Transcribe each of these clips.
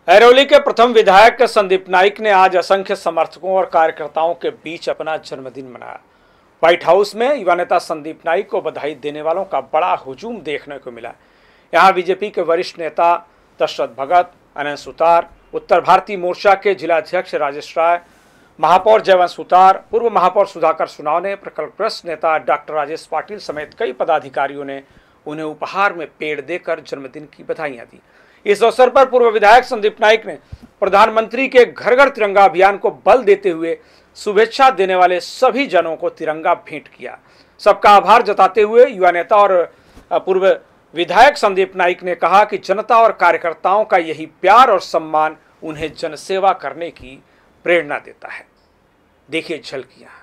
ऐरोली के प्रथम विधायक संदीप नाइक ने आज असंख्य समर्थकों और कार्यकर्ताओं के बीच अपना जन्मदिन मनाया। व्हाइट हाउस में युवा नेता संदीप नाइक को बधाई देने वालों का बड़ा हुजूम देखने को मिला। यहां बीजेपी के वरिष्ठ नेता दशरथ भगत, अनंत सुतार, उत्तर भारतीय मोर्चा के जिलाध्यक्ष राजेश राय, महापौर जयवंत सुतार, पूर्व महापौर सुधाकर सुनावने, प्रकल्पग्रस्त नेता डॉक्टर राजेश पाटिल समेत कई पदाधिकारियों ने उन्हें उपहार में पेड़ देकर जन्मदिन की बधाइयां दी। इस अवसर पर पूर्व विधायक संदीप नाइक ने प्रधानमंत्री के घर घर तिरंगा अभियान को बल देते हुए शुभेच्छा देने वाले सभी जनों को तिरंगा भेंट किया। सबका आभार जताते हुए युवा नेता और पूर्व विधायक संदीप नाइक ने कहा कि जनता और कार्यकर्ताओं का यही प्यार और सम्मान उन्हें जनसेवा करने की प्रेरणा देता है। देखिए झलकियां।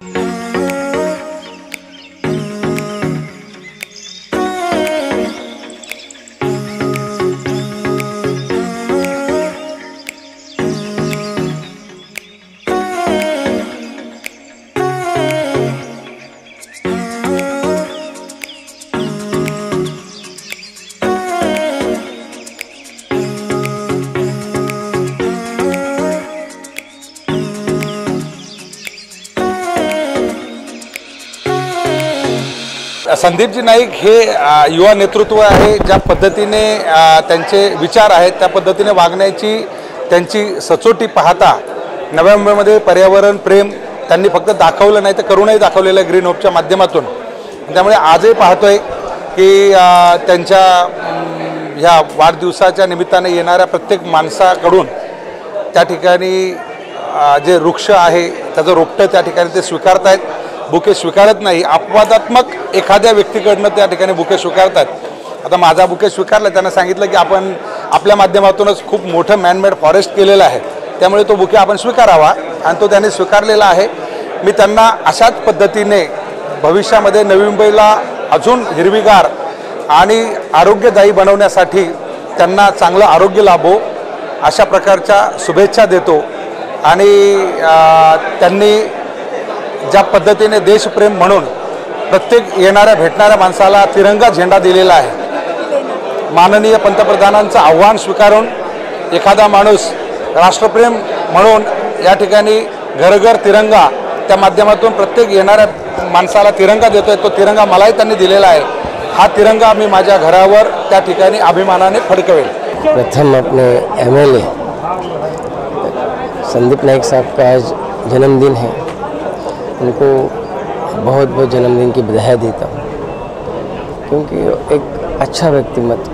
संदीपजी नाईक हे युवा नेतृत्व आहे। ज्या पद्धतीने त्यांचे विचार आहेत त्या पद्धतीने वागण्याची त्यांची सचोटी पाहता नव्या मुंबईमध्ये पर्यावरण प्रेम त्यांनी फक्त दाखवलं नाही तर करूनही दाखवलेलं आहे ग्रीन होपच्या माध्यमातून। त्यामुळे आजही पाहतोय की त्यांच्या ह्या वाढदिवसाच्या निमित्ताने येणाऱ्या प्रत्येक माणसाकडून त्या ठिकाणी जे वृक्ष आहे त्याचं रोपटं त्या ठिकाणी ते स्वीकारतायत, बुके स्वीकारत नाही। अपवादात्मक एखाद्या व्यक्तीकडनं त्या ठिकाणी बुके स्वीकारतात। आता माझा बुके स्वीकारला, त्यांना सांगितलं की आपण आपल्या माध्यमातूनच खूप मोठं मॅनमेड फॉरेस्ट केलेलं आहे, त्यामुळे तो बुके आपण स्वीकारावा आणि तो त्यांनी स्वीकारलेला आहे। मी त्यांना अशाच पद्धतीने भविष्यामध्ये नवी मुंबईला अजून हिरवीगार आणि आरोग्यदायी बनवण्यासाठी त्यांना चांगलं आरोग्य लाभो अशा प्रकारच्या शुभेच्छा देतो। आणि त्यांनी ज्या पद्धतीने देशप्रेम म्हणून प्रत्येक येणाऱ्या भेटणाऱ्या माणसाला तिरंगा झेंडा दिलेला आहे, माननीय पंतप्रधानांचं आव्हान स्वीकारून एखादा माणूस राष्ट्रप्रेम म्हणून या ठिकाणी घरघर तिरंगा त्या माध्यमातून प्रत्येक येणाऱ्या माणसाला तिरंगा देतोय। तो तिरंगा मलाही त्यांनी दिलेला आहे। हा तिरंगा मी माझ्या घरावर त्या ठिकाणी अभिमानाने फडकवेल। प्रथम अपने एमएलए संदीप नाइक साहब का आज जन्मदिन है, उनको बहुत बहुत जन्मदिन की बधाई देता हूँ, क्योंकि एक अच्छा व्यक्तिमत्व,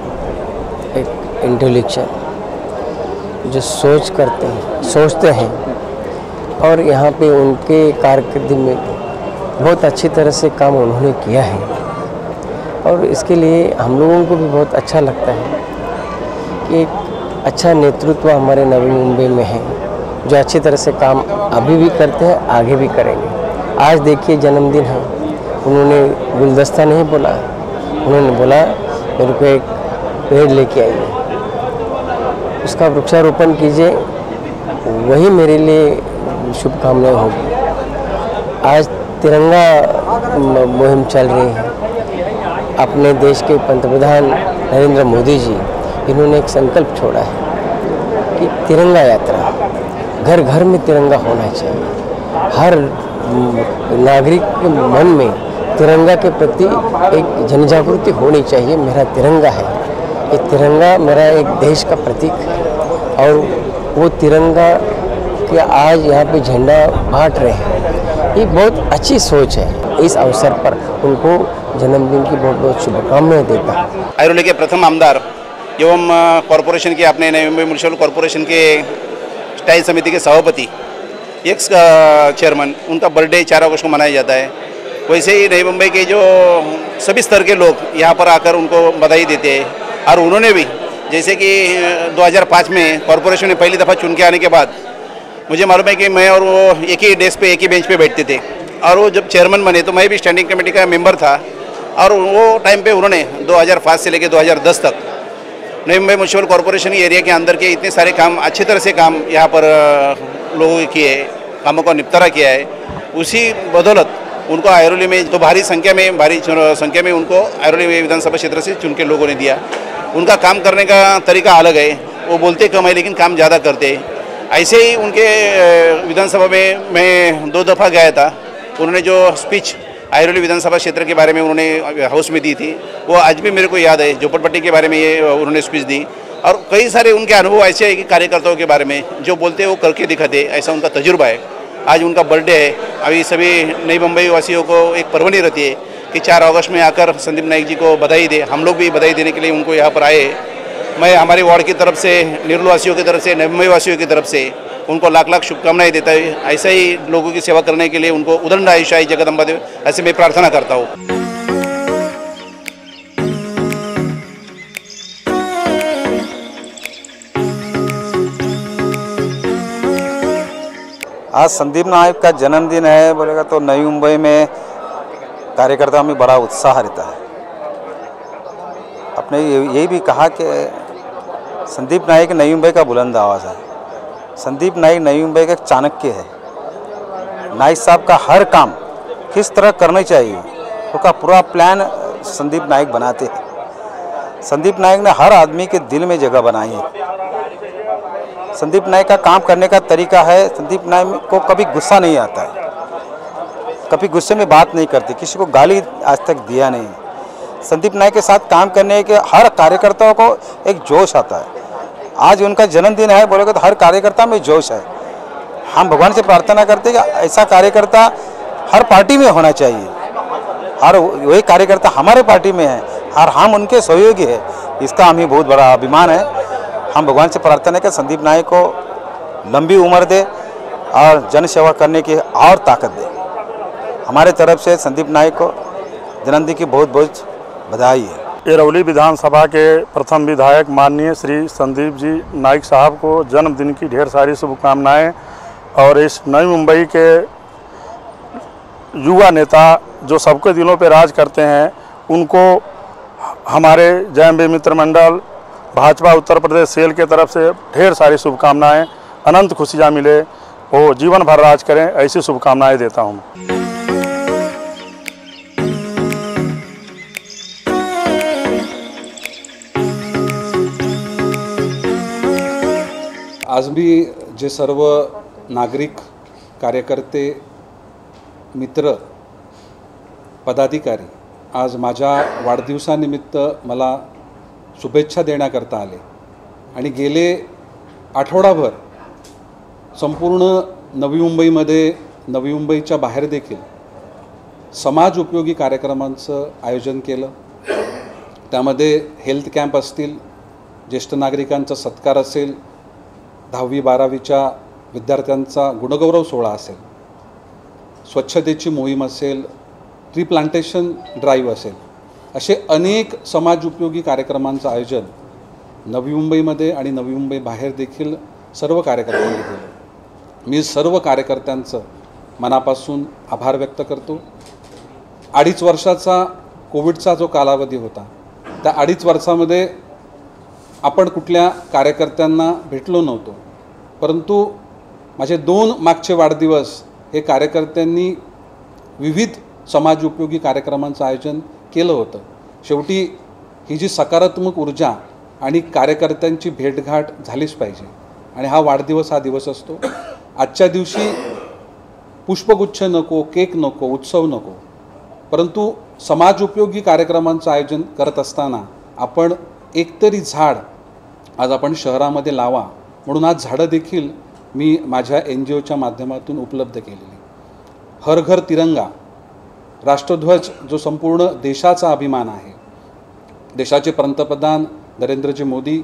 एक इंटेलेक्चुअल जो सोचते हैं और यहाँ पे उनके कारकिर्दी में बहुत अच्छी तरह से काम उन्होंने किया है। और इसके लिए हम लोगों को भी बहुत अच्छा लगता है कि एक अच्छा नेतृत्व हमारे नवी मुंबई में है, जो अच्छी तरह से काम अभी भी करते हैं, आगे भी करेंगे। आज देखिए जन्मदिन है, उन्होंने गुलदस्ता नहीं बोला, उन्होंने बोला मेरे को एक पेड़ लेके आइए, उसका वृक्षारोपण कीजिए, वही मेरे लिए शुभकामनाएं होगी। आज तिरंगा मुहिम चल रही है। अपने देश के पंतप्रधान नरेंद्र मोदी जी, इन्होंने एक संकल्प छोड़ा है कि तिरंगा यात्रा, घर घर में तिरंगा होना चाहिए। हर नागरिक के मन में तिरंगा के प्रति एक जनजागृति होनी चाहिए। मेरा तिरंगा है, ये तिरंगा मेरा एक देश का प्रतीक है और वो तिरंगा के आज यहाँ पे झंडा बांट रहे हैं, ये बहुत अच्छी सोच है। इस अवसर पर उनको जन्मदिन की बहुत बहुत शुभकामनाएं देता हूँ। ऐरोली के प्रथम आमदार एवं कॉरपोरेशन के अपने नवी मुंबई म्युनिसिपल कॉरपोरेशन के स्थायी समिति के सभापति, एक्स चेयरमैन, उनका बर्थडे 4 अगस्त को मनाया जाता है। वैसे ही नई मुंबई के जो सभी स्तर के लोग यहाँ पर आकर उनको बधाई देते हैं। और उन्होंने भी, जैसे कि 2005 में कॉरपोरेशन में पहली दफ़ा चुन के आने के बाद मुझे मालूम है कि मैं और वो एक ही डेस्क पे एक ही बेंच पे बैठते थे। और वो जब चेयरमैन बने तो मैं भी स्टैंडिंग कमेटी का मेंबर था। और वो टाइम पे उन्होंने 2005 से लेकर 2010 तक नई मुंबई म्युनिसिपल कॉरपोरेशन एरिया के अंदर के इतने सारे काम, अच्छी तरह से काम यहाँ पर लोगों के किए, कामों का निपटारा किया है। उसी बदौलत उनको ऐरोली में तो भारी संख्या में उनको ऐरोली विधानसभा क्षेत्र से चुन के लोगों ने दिया। उनका काम करने का तरीका अलग है। वो बोलते कम है लेकिन काम ज़्यादा करते। ऐसे ही उनके विधानसभा में मैं 2 दफ़ा गया था। उन्होंने जो स्पीच आयरोली विधानसभा क्षेत्र के बारे में उन्होंने हाउस में दी थी, वो आज भी मेरे को याद है। झोपड़पट्टी के बारे में ये उन्होंने स्पीच दी, और कई सारे उनके अनुभव ऐसे हैं कि कार्यकर्ताओं के बारे में जो बोलते हैं वो करके दिखाते, ऐसा उनका तजुर्बा है। आज उनका बर्थडे है। अभी सभी नई मुंबई वासियों को एक पर्वणी रहती है कि 4 अगस्त में आकर संदीप नाइक जी को बधाई दे। हम लोग भी बधाई देने के लिए उनको यहाँ पर आए। मैं हमारे वार्ड की तरफ से, निर्मल वासियों की तरफ से, नई मुंबई वासियों की तरफ से उनको लाख लाख शुभकामनाएं देता है। ऐसे ही लोगों की सेवा करने के लिए उनको उदंड आयुष्य जगदम्बा देव, ऐसे मैं प्रार्थना करता हूँ। आज संदीप नाइक का जन्मदिन है बोलेगा तो नई मुंबई में कार्यकर्ता में बड़ा उत्साह रहता है। आपने ये भी कहा कि संदीप नाइक नई मुंबई का बुलंद आवाज़ है। संदीप नाइक नई मुंबई का चाणक्य है। नाइक साहब का हर काम किस तरह करना चाहिए उसका पूरा प्लान संदीप नाइक बनाते हैं। संदीप नाइक ने हर आदमी के दिल में जगह बनाई है। संदीप नाइक का काम करने का तरीका है, संदीप नाइक को कभी गुस्सा नहीं आता है, कभी गुस्से में बात नहीं करती, किसी को गाली आज तक दिया नहीं। संदीप नाइक के साथ काम करने के हर कार्यकर्ताओं को एक जोश आता है। आज उनका जन्मदिन है बोलेगा तो हर कार्यकर्ता में जोश है। हम भगवान से प्रार्थना करते हैं कि ऐसा कार्यकर्ता हर पार्टी में होना चाहिए, और वही कार्यकर्ता हमारे पार्टी में है और हम उनके सहयोगी है। इसका हमें बहुत बड़ा अभिमान है। हम भगवान से प्रार्थना है कि संदीप नाइक को लंबी उम्र दे और जन सेवा करने की और ताकत दे। हमारे तरफ से संदीप नाइक को जन्मदिन की बहुत बहुत बधाई है। एरौली विधानसभा के प्रथम विधायक माननीय श्री संदीप जी नाइक साहब को जन्मदिन की ढेर सारी शुभकामनाएं। और इस नई मुंबई के युवा नेता जो सबके दिलों पे राज करते हैं, उनको हमारे जयम्बे मित्र मंडल भाजपा उत्तर प्रदेश सेल के तरफ से ढेर सारी शुभकामनाएं। अनंत खुशियां मिले, वो जीवन भर राज करें, ऐसी शुभकामनाएं देता हूं। आज मी जे सर्व नागरिक, कार्यकर्ते, मित्र, पदाधिकारी आज माझ्या वाढदिवसानिमित्त मला शुभेच्छा देण्याकरता आले, आणि गेले आठवडाभर संपूर्ण नवी मुंबईमध्ये, नवी मुंबईच्या बाहेर देखील समाज उपयोगी कार्यक्रमांचं आयोजन केलं। त्यामध्ये हेल्थ कॅम्प असतील, ज्येष्ठ नागरिकांचा सत्कार असेल, 10वी 12वीच्या विद्यार्थ्यांचा गुणगौरव सोहळा असेल, स्वच्छतेची मोहीम असेल, ट्री प्लांटेशन ड्राईव्ह असेल, असे अनेक समाज उपयोगी कार्यक्रमांचं आयोजन नवी मुंबईमध्ये आणि नवी मुंबई बाहेर देखील सर्व कार्यकर्त्यांनी केलं। मी सर्व कार्यकर्त्यांचं मनापासून आभार व्यक्त करतो। 2.5 वर्षाचा कोविडचा जो कालावधी होता, त्या 2.5 वर्षामध्ये आपण कुठल्या कार्यकर्त्यांना भेटलो नव्हतो, परंतु माझे 2 मागचे वाढदिवस हे कार्यकर्त्यांनी विविध समाज उपयोगी कार्यक्रमांचं आयोजन केलं होतं। शेवटी ही जी सकारात्मक ऊर्जा आणि कार्यकर्त्यांची भेटघाट झालीच पाहिजे, आणि हा वाढदिवस हा दिवस असतो। आजच्या दिवशी पुष्पगुच्छ नको, केक नको, उत्सव नको, परंतु समाज उपयोगी कार्यक्रमांचं आयोजन करत असताना आपण एकतरी झाड आज आपण शहरामध्ये लावा, म्हणून आज झाडं देखील मी माझ्या NGOच्या माध्यमातून उपलब्ध केलेली। हर घर तिरंगा राष्ट्रध्वज जो संपूर्ण देशाचा अभिमान आहे, देशाचे पंतप्रधान नरेंद्रजी मोदी,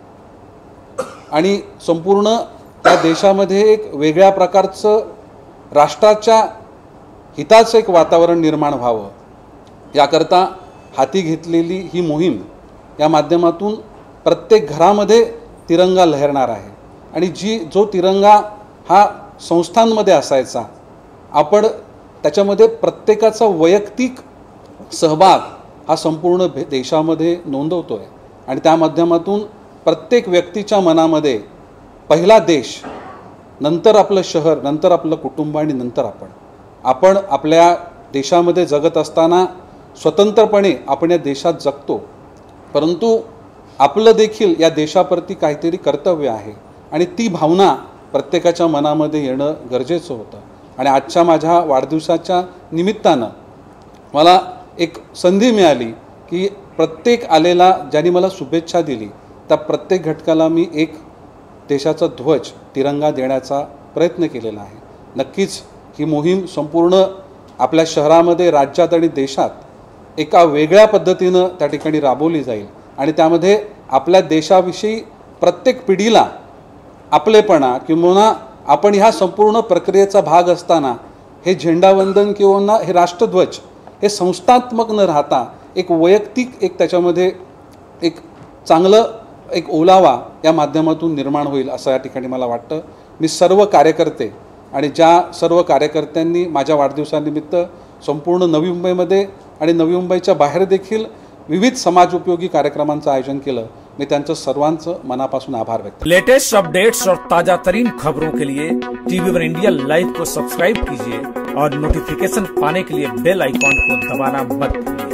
आणि संपूर्ण त्या देशामध्ये एक वेगळ्या प्रकारचं राष्ट्राच्या हिताचं एक वातावरण निर्माण व्हावं, याकरता हाती घेतलेली ही मोहीम या माध्यमातून प्रत्येक घरामध्ये तिरंगा लहरणार आहे। आणि जो तिरंगा हा संस्थांमध्ये असायचा, आपण त्याच्यामध्ये प्रत्येकाचा वैयक्तिक सहभाग हा संपूर्ण देशामध्ये नोंदवतो आहे, आणि त्या माध्यमातून प्रत्येक व्यक्तीच्या मनामध्ये पहिला देश, नंतर आपलं शहर, नंतर आपलं कुटुंब आणि नंतर आपण आपल्या देशामध्ये जगत असताना स्वतंत्रपणे आपण या देशात जगतो, परंतु आपलं देखील या देशाप्रती काहीतरी कर्तव्य आहे आणि ती भावना प्रत्येकाच्या मनामध्ये येणं गरजेचं होतं. आणि आजच्या माझ्या वाढदिवसाच्या निमित्तानं मला एक संधी मिळाली की प्रत्येक आलेला ज्यांनी मला शुभेच्छा दिली त्या प्रत्येक घटकाला मी एक देशाचा ध्वज तिरंगा देण्याचा प्रयत्न केलेला आहे. नक्कीच ही मोहीम संपूर्ण आपल्या शहरामध्ये, राज्यात आणि देशात एका वेगळ्या पद्धतीनं त्या ठिकाणी राबवली जाईल आणि त्यामध्ये आपल्या देशाविषयी प्रत्येक पिढीला आपलेपणा किंवा आपण ह्या संपूर्ण प्रक्रियेचा भाग असताना हे झेंडावंदन किंवा हे राष्ट्रध्वज हे संस्थात्मक न राहता एक वैयक्तिक एक त्याच्यामध्ये एक चांगलं एक ओलावा या माध्यमातून निर्माण होईल असं या ठिकाणी मला वाटतं. मी सर्व कार्यकर्ते आणि ज्या सर्व कार्यकर्त्यांनी माझ्या वाढदिवसानिमित्त संपूर्ण नवी मुंबईमध्ये आणि नवी मुंबईच्या बाहेर देखील विविध समाजोपयोगी कार्यक्रमांचं आयोजन केलं, मैं त्यांचं सर्वांचं मनापासून आभार व्यक्त. लेटेस्ट अपडेट्स और ताजा तरीन खबरों के लिए टीवी1 इंडिया लाइव को सब्सक्राइब कीजिए और नोटिफिकेशन पाने के लिए बेल आइकॉन को दबाना मत भूलिए.